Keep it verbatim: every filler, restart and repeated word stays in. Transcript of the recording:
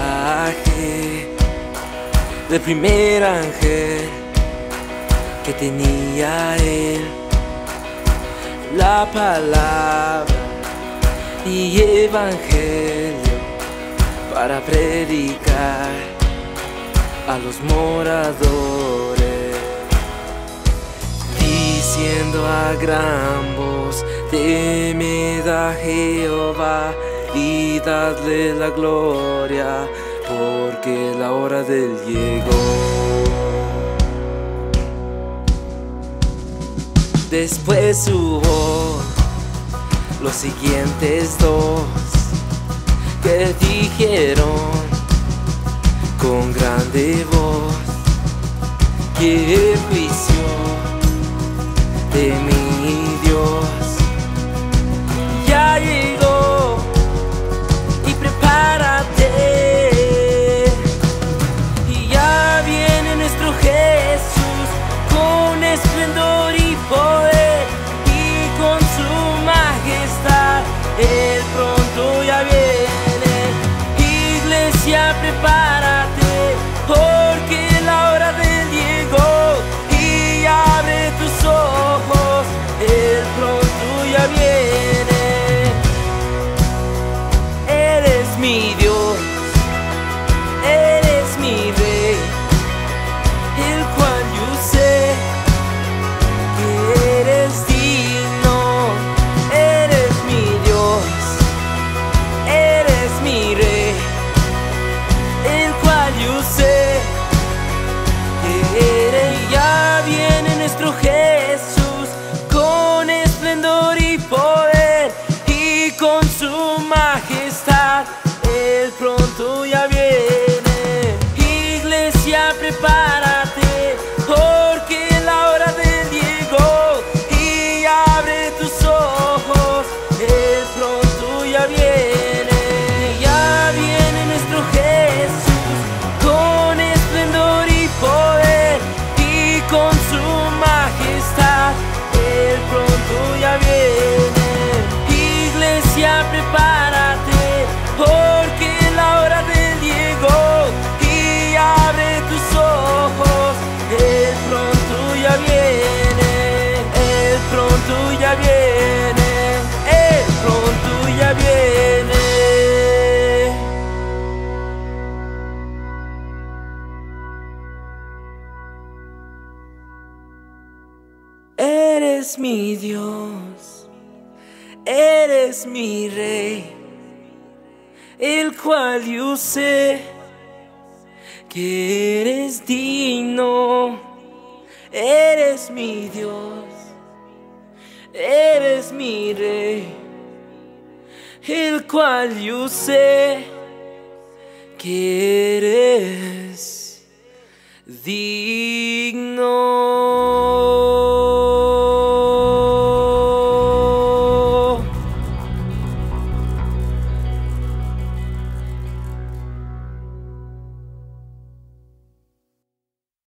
mensaje del primer ángel que tenía él, la palabra y evangelio para predicar a los moradores, diciendo a gran voz: temed a Jehová y dadle la gloria, porque la hora del llegó. Después hubo los siguientes dos que dijeron con grande voz: qué juicio de mi Dios ya llegó, y prepárate, y ya viene nuestro Jesús con esplendor y poder, y con su majestad Él pronto ya viene. Iglesia, prepárate, porque la hora del llegó, y abre tus ojos, Él pronto ya viene. Eres mi Dios, eres mi Rey, el cual yo sé que eres digno. Eres mi Dios, eres mi Rey, el cual yo sé que eres. Y ya viene nuestro Jesús con esplendor y poder, y con su majestad Él pronto ya viene. Iglesia, prepárate, porque la hora del llegó, y abre tus ojos, Él pronto ya viene. Ya viene nuestro Jesús con esplendor y poder, y con su majestad Él pronto ya viene. Iglesia, prepárate, porque la hora del llegó, y abre tus ojos, Él pronto ya viene. Él pronto ya viene, Él pronto ya viene. Eres mi Dios, eres mi Rey, el cual yo sé que eres digno. Eres mi Dios, eres mi Rey, el cual yo sé que eres digno.